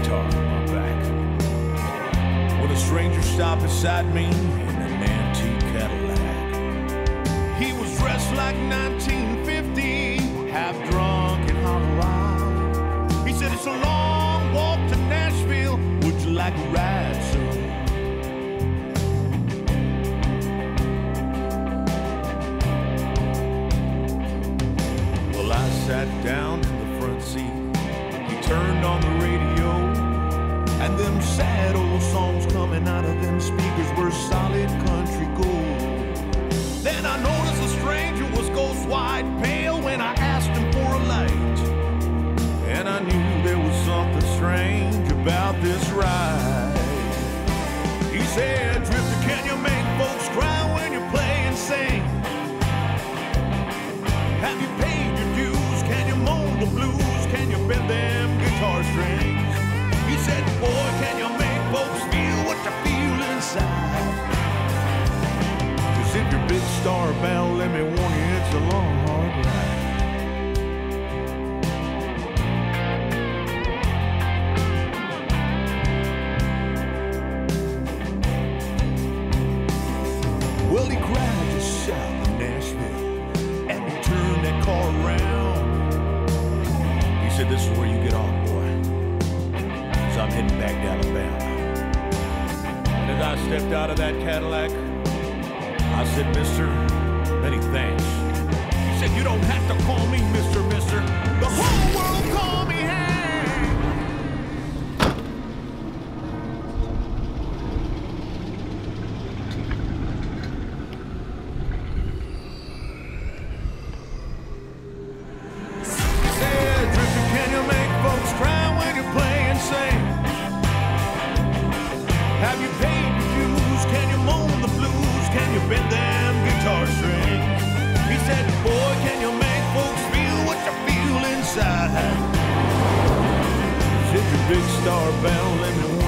guitar on my back. When a stranger stopped beside me in an antique Cadillac. He was dressed like 1950, half drunk and hollow-eyed. He said, it's a long walk to Nashville, would you like a ride, son? Well, I sat down in the front seat. He turned on the radio, and them sad old songs coming out of them speakers were solid country gold. Then I noticed the stranger was ghost white pale when I asked him for a light. And I knew there was something strange about this ride. He said, Drifter, can you make folks cry when you play and sing? Have you paid your dues? Can you moan the blues? Can you bend them guitar strings? He said, boy, can you make folks feel what you feel inside? Cause if you're big star bound, let me warn you, it's a long, hard ride. Well, he cried just south of Nashville, and he turned that car around. He said, this is where you get off, boy, so I'm heading back to Alabama. And as I stepped out of that Cadillac, I said, mister, many thanks. He said, you don't have to call me mister, mister. The whole world call me Hank. He said, Drifter, can you make folks cry when you play and sing? Have you paid your dues? Can you moan the blues? Can you bend them guitar strings? He said, boy, can you make folks feel what you feel inside? If you're big star bound, let me